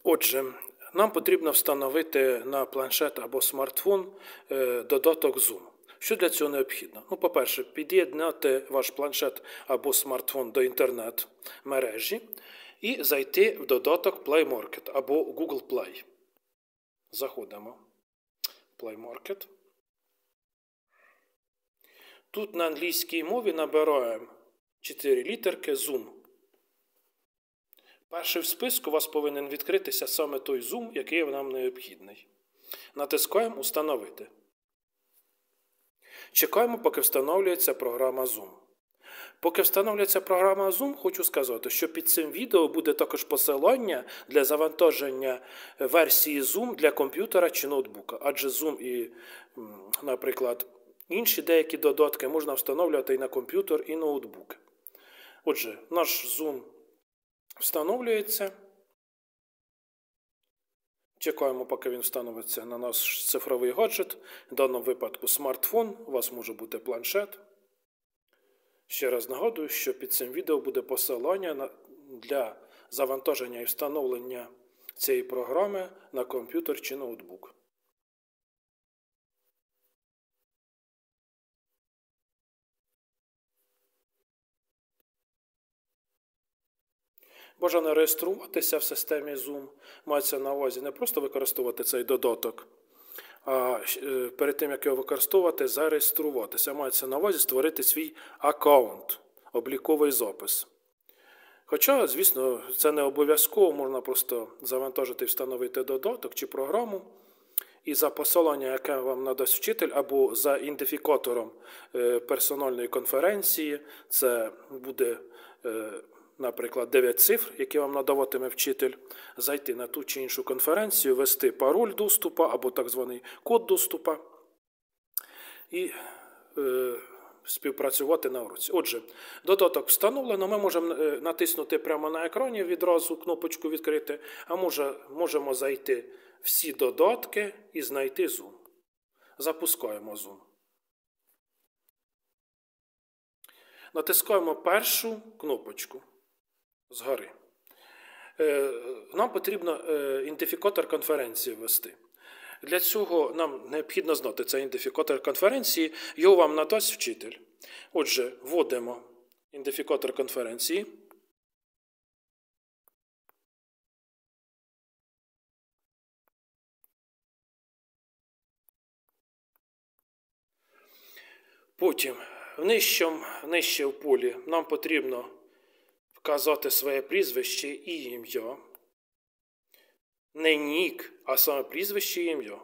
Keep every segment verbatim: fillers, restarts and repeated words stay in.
Отже, нам потрібно встановити на планшет або смартфон додаток Zoom. Що для цього необхідно? Ну, по-перше, під'єднати ваш планшет або смартфон до інтернет-мережі і зайти в додаток Play Market або Google Play. Заходимо в Play Market. Тут на англійській мові набираємо чотири літерки Zoom. Перший в списку у вас повинен відкритися саме той Zoom, який нам необхідний. Натискаємо «Установити». Чекаємо, поки встановлюється програма Zoom. Поки встановлюється програма Zoom, хочу сказати, що під цим відео буде також посилання для завантаження версії Zoom для комп'ютера чи ноутбука. Адже Zoom і, наприклад, інші деякі додатки можна встановлювати і на комп'ютер, і ноутбук. Отже, наш Zoom встановлюється. Чекаємо, поки він встановиться на наш цифровий гаджет. В даному випадку смартфон, у вас може бути планшет. Ще раз нагадую, що під цим відео буде посилання для завантаження і встановлення цієї програми на комп'ютер чи ноутбук. Бажано реєструватися в системі Zoom. Мається на увазі не просто використовувати цей додаток, а перед тим, як його використовувати, зареєструватися. Мається на увазі створити свій аккаунт, обліковий запис. Хоча, звісно, це не обов'язково, можна просто завантажити і встановити додаток чи програму. І за посилання, яке вам надасть вчитель, або за ідентифікатором персональної конференції, це буде, наприклад, дев'ять цифр, які вам надаватиме вчитель, зайти на ту чи іншу конференцію, ввести пароль доступу або так званий код доступу і е, співпрацювати на уроці. Отже, додаток встановлено, ми можемо натиснути прямо на екрані відразу кнопочку «Відкрити», а може, можемо зайти всі додатки і знайти Zoom. Запускаємо Zoom. Натискаємо першу кнопочку згори. Нам потрібно ідентифікатор конференції ввести. Для цього нам необхідно знати цей ідентифікатор конференції, його вам надасть вчитель. Отже, вводимо ідентифікатор конференції. Потім нижче, нижче в полі нам потрібно вказати своє прізвище і ім'я. Не нік, а саме прізвище і ім'я.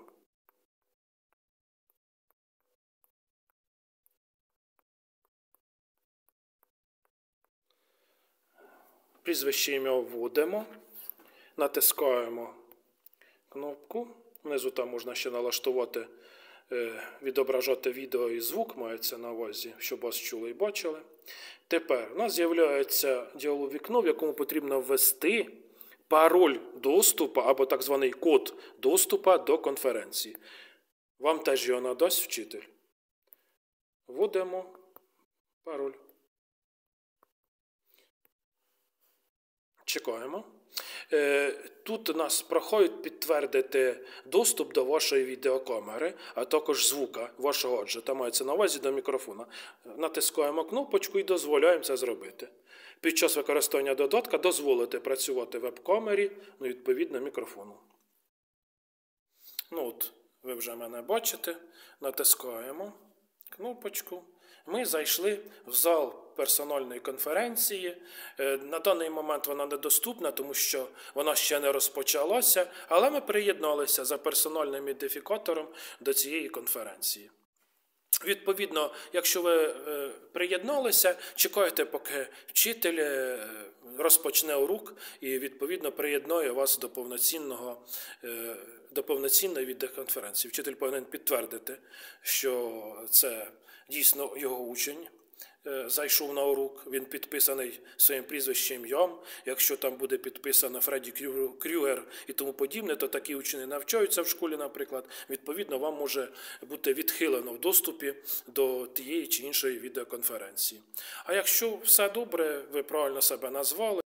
Прізвище ім'я вводимо, натискаємо кнопку. Внизу там можна ще налаштувати, відображати відео і звук, мається на увазі, щоб вас чули і бачили. Тепер у нас з'являється діалог вікно, в якому потрібно ввести пароль доступу або так званий код доступу до конференції. Вам теж його надасть вчитель. Вводимо пароль. Чекаємо. Тут нас прохають підтвердити доступ до вашої відеокамери, а також звука вашого гаджета, мається на увазі до мікрофона. Натискаємо кнопочку і дозволяємо це зробити. Під час використання додатка дозволити працювати веб-камері, ну, відповідно, мікрофону. Ну от, ви вже мене бачите. Натискаємо кнопочку. Ми зайшли в зал персональної конференції. На даний момент вона недоступна, тому що вона ще не розпочалася, але ми приєдналися за персональним ідентифікатором до цієї конференції. Відповідно, якщо ви приєдналися, чекайте, поки вчитель розпочне урок і, відповідно, приєднує вас до повноцінного, до повноцінної відеоконференції. Вчитель повинен підтвердити, що це дійсно його учень зайшов на урок, він підписаний своїм прізвищем, ім'ям. Якщо там буде підписано Фредді Крюгер і тому подібне, то такі учні навчаються в школі, наприклад. Відповідно, вам може бути відхилено в доступі до тієї чи іншої відеоконференції. А якщо все добре, ви правильно себе назвали,